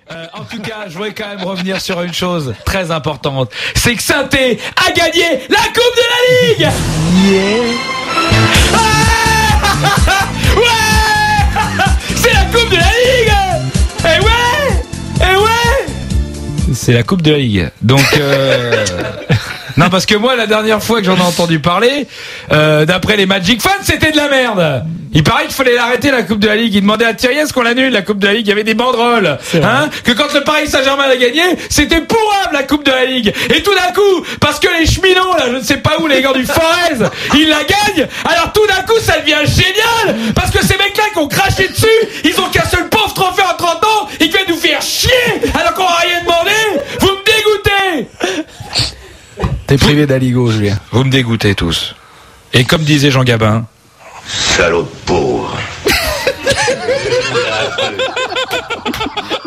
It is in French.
En tout cas, je voudrais quand même revenir sur une chose très importante. C'est que Saint-Étienne a gagné la Coupe de la Ligue. Ouais. C'est la Coupe de la Ligue. Eh ouais. C'est la Coupe de la Ligue. Donc non, parce que moi, la dernière fois que j'en ai entendu parler, d'après les Magic fans, c'était de la merde. Il paraît qu'il fallait l'arrêter, la Coupe de la Ligue. Il demandait à Thierry est-ce qu'on l'annule, la Coupe de la Ligue. Il y avait des banderoles. Que quand le Paris Saint-Germain a gagné, c'était pourrable, la Coupe de la Ligue. Et tout d'un coup, parce que les cheminots, là, je ne sais pas où, les gars du Forez, ils la gagnent, alors tout d'un coup, ça devient génial. Parce que ces mecs-là qui ont craché dessus, ils ont qu'un seul pauvre trophée en 30 ans, ils viennent nous faire chier, alors qu'on n'a rien demandé. Vous me dégoûtez. T'es privé d'Aligo, Julien. Vous me dégoûtez tous. Et comme disait Jean Gabin, salaud de pauvre.